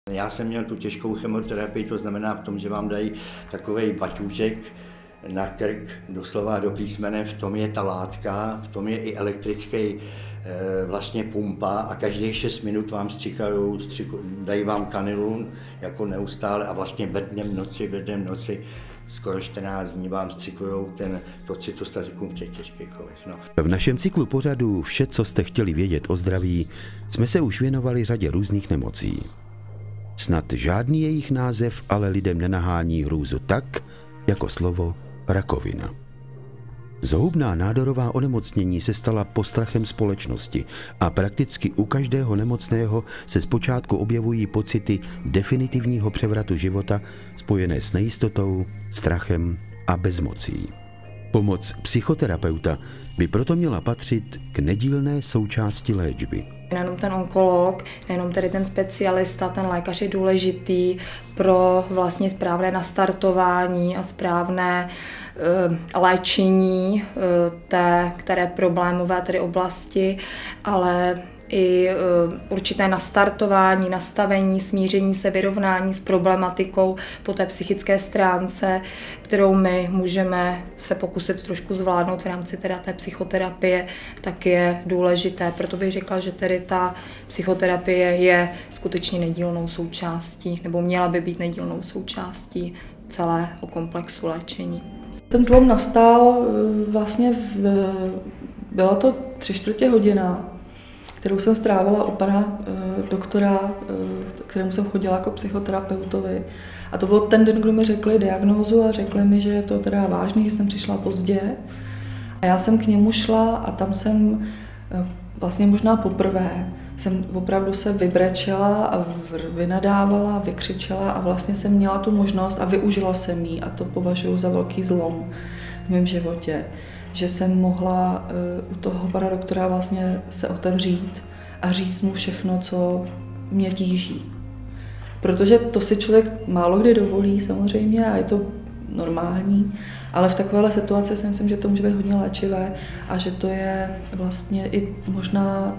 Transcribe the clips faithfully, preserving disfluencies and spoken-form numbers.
Já jsem měl tu těžkou chemoterapii, to znamená v tom, že vám dají takovej baťůček na krk, doslova do písmene, v tom je ta látka, v tom je i elektrický e, vlastně pumpa a každých šest minut vám stříkají, dají vám kanilun jako neustále a vlastně ve dnem noci, ve dnem noci skoro čtrnáct dní vám střikují ten to cytostatikum v těch těžkých chovech. No. V našem cyklu pořadu Vše, co jste chtěli vědět o zdraví, jsme se už věnovali řadě různých nemocí. Snad žádný jejich název ale lidem nenahání hrůzu tak, jako slovo rakovina. Zhoubná nádorová onemocnění se stala postrachem společnosti a prakticky u každého nemocného se zpočátku objevují pocity definitivního převratu života spojené s nejistotou, strachem a bezmocí. Pomoc psychoterapeuta by proto měla patřit k nedílné součásti léčby. Nejenom ten onkolog, nejenom tedy ten specialista, ten lékař je důležitý pro vlastně správné nastartování a správné e, léčení e, té které problémové tedy oblasti, ale i e, určité nastartování, nastavení, smíření se, vyrovnání s problematikou po té psychické stránce, kterou my můžeme se pokusit trošku zvládnout v rámci teda té psychoterapie, tak je důležité. Proto bych řekla, že tedy ta psychoterapie je skutečně nedílnou součástí, nebo měla by být nedílnou součástí celého komplexu léčení. Ten zlom nastal vlastně, v, bylo to tři čtvrtě hodina, kterou jsem strávila u pana e, doktora, e, kterému jsem chodila jako psychoterapeutovi. A to byl ten den, kdy mi řekli diagnózu a řekli mi, že je to teda vážný, že jsem přišla pozdě. A já jsem k němu šla a tam jsem e, vlastně možná poprvé jsem opravdu se vybrečela a vynadávala, vykřičela a vlastně jsem měla tu možnost a využila jsem ji a to považuji za velký zlom v mém životě, že jsem mohla uh, u toho pana doktora vlastně se otevřít a říct mu všechno, co mě tíží. Protože to si člověk málo kdy dovolí samozřejmě a je to normální, ale v takovéhle situaci si myslím, že to může být hodně léčivé a že to je vlastně i možná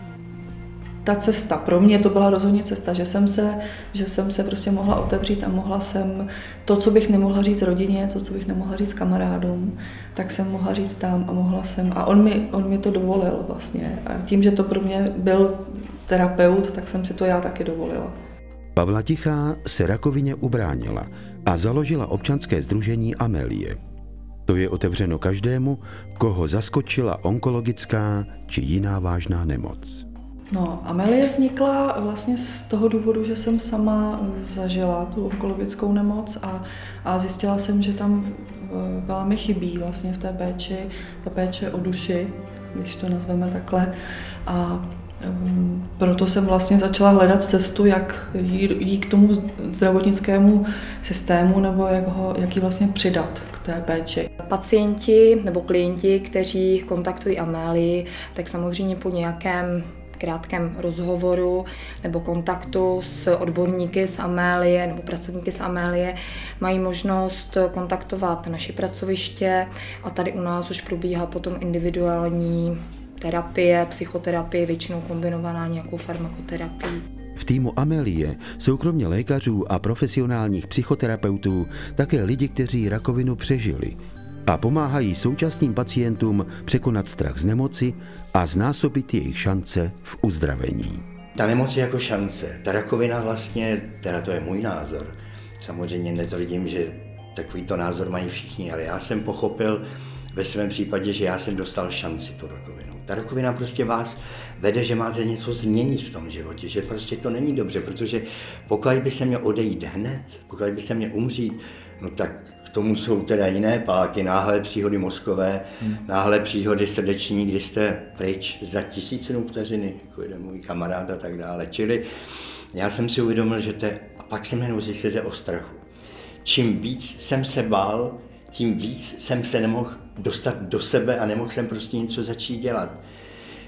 ta cesta. Pro mě to byla rozhodně cesta, že jsem se, že jsem se prostě mohla otevřít a mohla jsem to, co bych nemohla říct rodině, to, co bych nemohla říct kamarádům, tak jsem mohla říct tam a mohla jsem. A on mi, on mi to dovolil vlastně. A tím, že to pro mě byl terapeut, tak jsem si to já taky dovolila. Pavla Tichá se rakovině ubránila a založila občanské sdružení Amélie. To je otevřeno každému, koho zaskočila onkologická či jiná vážná nemoc. No, Amélie vznikla vlastně z toho důvodu, že jsem sama zažila tu onkologickou nemoc a, a zjistila jsem, že tam velmi chybí vlastně v té péči, ta péče o duši, když to nazveme takhle. A um, proto jsem vlastně začala hledat cestu, jak jít k tomu zdravotnickému systému nebo jak, ho, jak ji vlastně přidat k té péči. Pacienti nebo klienti, kteří kontaktují Amélii, tak samozřejmě po nějakém krátkém rozhovoru nebo kontaktu s odborníky z Amélie nebo pracovníky z Amélie mají možnost kontaktovat naše pracoviště a tady u nás už probíhá potom individuální terapie, psychoterapie, většinou kombinovaná nějakou farmakoterapií. V týmu Amélie jsou kromě lékařů a profesionálních psychoterapeutů také lidi, kteří rakovinu přežili a pomáhají současným pacientům překonat strach z nemoci a znásobit jejich šance v uzdravení. Ta nemoc je jako šance. Ta rakovina vlastně, teda to je můj názor, samozřejmě netvrdím, že takovýto názor mají všichni, ale já jsem pochopil ve svém případě, že já jsem dostal šanci tu rakovinu. Ta rakovina prostě vás vede, že máte něco změnit v tom životě, že prostě to není dobře, protože pokud byste měl odejít hned, pokud byste měl umřít, no tak k tomu jsou teda jiné páky, náhlé příhody mozkové, hmm. náhlé příhody srdeční, kdy jste pryč za tisícinu vteřiny, jako jeden můj kamarád a tak dále. Čili já jsem si uvědomil, že to je, a pak jsem jenom zjistil o strachu. Čím víc jsem se bál, tím víc jsem se nemohl dostat do sebe a nemohl jsem prostě něco začít dělat.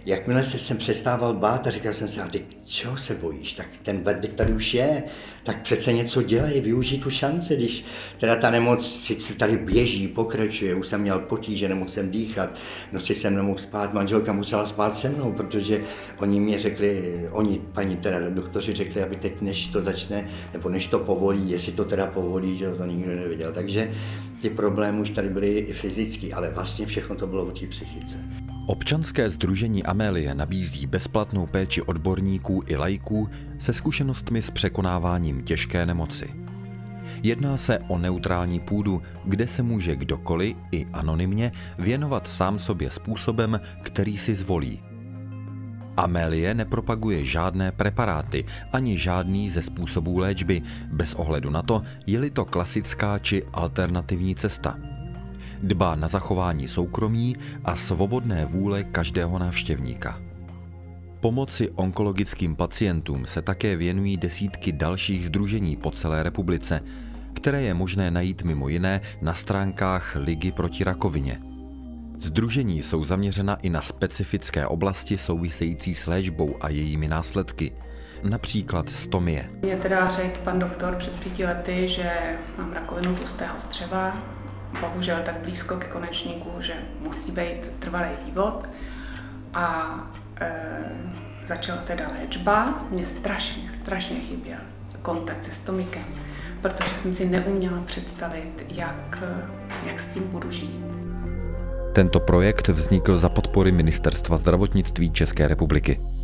jakmile se jsem přestával bát a říkal jsem si, a ty čeho se bojíš, tak ten verdikt tady už je, tak přece něco dělej, využij tu šanci, když teda ta nemoc sice tady běží, pokračuje, už jsem měl potíže, nemohl jsem dýchat, noci jsem nemohl spát, manželka musela spát se mnou, protože oni mě řekli, oni, paní teda doktoři řekli, aby teď než to začne, nebo než to povolí, jestli to teda povolí, že to nikdo nevěděl, takže ty problémy už tady byly i fyzicky, ale vlastně všechno to bylo o té psychice. Občanské sdružení Amélie nabízí bezplatnou péči odborníků i laiků se zkušenostmi s překonáváním těžké nemoci. Jedná se o neutrální půdu, kde se může kdokoliv i anonymně věnovat sám sobě způsobem, který si zvolí. Amélie nepropaguje žádné preparáty ani žádný ze způsobů léčby, bez ohledu na to, je-li to klasická či alternativní cesta. Dbá na zachování soukromí a svobodné vůle každého návštěvníka. Pomoci onkologickým pacientům se také věnují desítky dalších sdružení po celé republice, které je možné najít mimo jiné na stránkách Ligy proti rakovině. Sdružení jsou zaměřena i na specifické oblasti související s léčbou a jejími následky, například stomie. Mě teda řekl pan doktor před pěti lety, že mám rakovinu tlustého střeva, bohužel tak blízko ke konečníku, že musí být trvalý vývod a e, začala teda léčba. Mně strašně, strašně chyběl kontakt se stomikem, protože jsem si neuměla představit, jak, jak s tím budu žít. Tento projekt vznikl za podpory Ministerstva zdravotnictví České republiky.